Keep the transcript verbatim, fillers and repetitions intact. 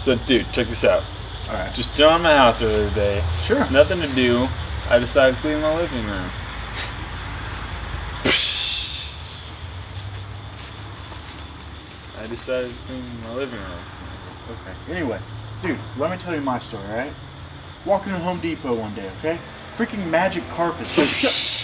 So, dude, check this out. All right. Just chilling in my house the other day. Sure. Nothing to do. I decided to clean my living room. I decided to clean my living room. Okay. Anyway, dude, let me tell you my story, all right? Walking to Home Depot one day, okay? Freaking magic carpets.